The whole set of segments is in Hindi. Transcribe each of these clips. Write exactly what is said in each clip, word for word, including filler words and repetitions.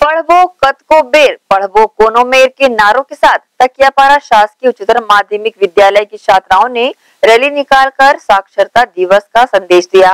पढ़वो कतको बेर पढ़वो कोनो मेर के नारों के साथ तकियापारा शासकीय उच्चतर माध्यमिक विद्यालय की छात्राओं ने रैली निकालकर साक्षरता दिवस का संदेश दिया।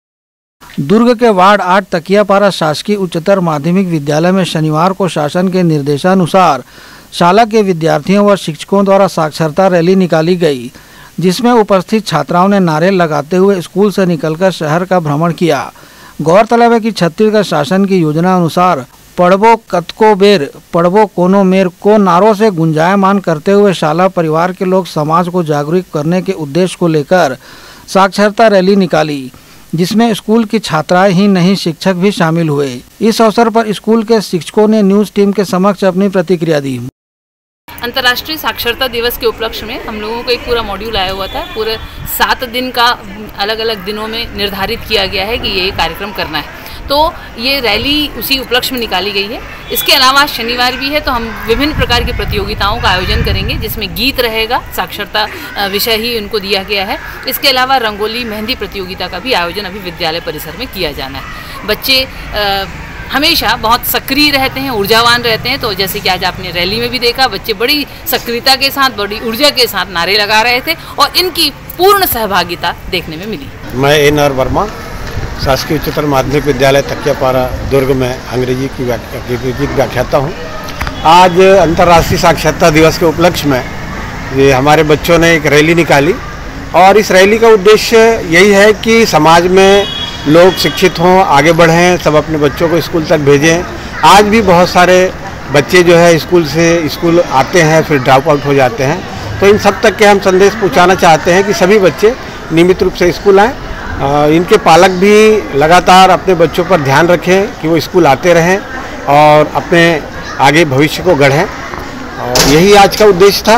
दुर्ग के वार्ड आठ तकियापारा शासकीय उच्चतर माध्यमिक विद्यालय में शनिवार को शासन के निर्देशानुसार शाला के विद्यार्थियों व शिक्षकों द्वारा साक्षरता रैली निकाली गई, जिसमें उपस्थित छात्राओं ने नारे लगाते हुए स्कूल से निकलकर शहर का भ्रमण किया। गौरतलब है कि छत्तीसगढ़ शासन की योजना अनुसार पढ़वो कतको बेर पढ़वो कोनो मेर को नारों से गुंजायमान करते हुए शाला परिवार के लोग समाज को जागरूक करने के उद्देश्य को लेकर साक्षरता रैली निकाली, जिसमें स्कूल की छात्राएं ही नहीं शिक्षक भी शामिल हुए। इस अवसर पर स्कूल के शिक्षकों ने न्यूज टीम के समक्ष अपनी प्रतिक्रिया दी। अंतर्राष्ट्रीय साक्षरता दिवस के उपलक्ष्य में हम लोगों को एक पूरा मॉड्यूल आया हुआ था। पूरे सात दिन का अलग अलग दिनों में निर्धारित किया गया है कि ये कार्यक्रम करना है, तो ये रैली उसी उपलक्ष्य में निकाली गई है। इसके अलावा शनिवार भी है, तो हम विभिन्न प्रकार की प्रतियोगिताओं का आयोजन करेंगे, जिसमें गीत रहेगा, साक्षरता विषय ही उनको दिया गया है। इसके अलावा रंगोली मेहंदी प्रतियोगिता का भी आयोजन अभी विद्यालय परिसर में किया जाना है। बच्चे आ, हमेशा बहुत सक्रिय रहते हैं, ऊर्जावान रहते हैं, तो जैसे कि आज आपने रैली में भी देखा, बच्चे बड़ी सक्रियता के साथ, बड़ी ऊर्जा के साथ नारे लगा रहे थे और इनकी पूर्ण सहभागिता देखने में मिली। मैं एन आर वर्मा शासकीय उच्चतर माध्यमिक विद्यालय तकियापारा दुर्ग में अंग्रेजी की अंग्रेजी की व्याख्याता हूँ। आज अंतर्राष्ट्रीय साक्षरता दिवस के उपलक्ष्य में ये हमारे बच्चों ने एक रैली निकाली और इस रैली का उद्देश्य यही है कि समाज में लोग शिक्षित हों, आगे बढ़ें, सब अपने बच्चों को स्कूल तक भेजें। आज भी बहुत सारे बच्चे जो है स्कूल से स्कूल आते हैं फिर ड्रॉप आउट हो जाते हैं, तो इन सब तक के हम संदेश पहुंचाना चाहते हैं कि सभी बच्चे नियमित रूप से स्कूल आएँ। इनके पालक भी लगातार अपने बच्चों पर ध्यान रखें कि वो स्कूल आते रहें और अपने आगे भविष्य को गढ़ें, और यही आज का उद्देश्य था।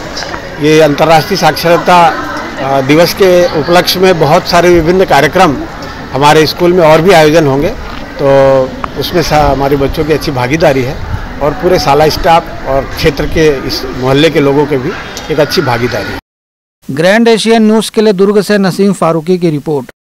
ये अंतर्राष्ट्रीय साक्षरता दिवस के उपलक्ष्य में बहुत सारे विभिन्न कार्यक्रम हमारे स्कूल में और भी आयोजन होंगे, तो उसमें हमारे बच्चों की अच्छी भागीदारी है और पूरे शाला स्टाफ और क्षेत्र के इस मोहल्ले के लोगों के भी एक अच्छी भागीदारी है। ग्रैंड एशियन न्यूज़ के लिए दुर्ग से नसीम फारूकी की रिपोर्ट।